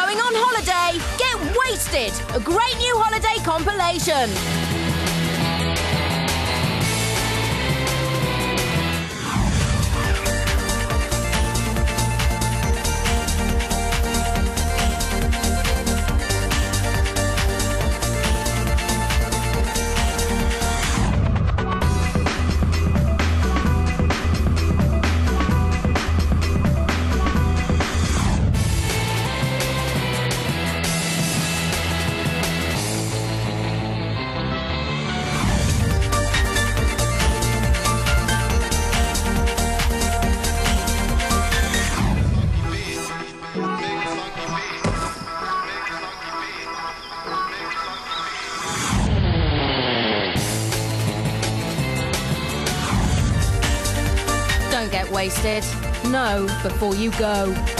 going on holiday. Get Wasted, a great new holiday compilation. Don't get wasted. Know before you go.